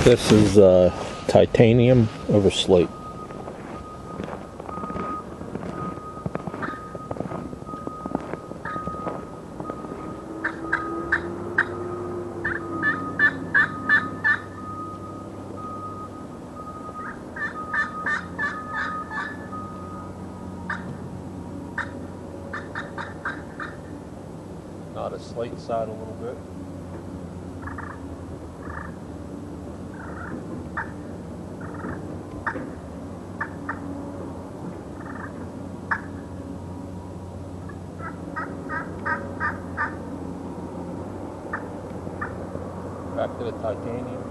This is titanium over slate. Not a slate side a little bit. Back to the titanium.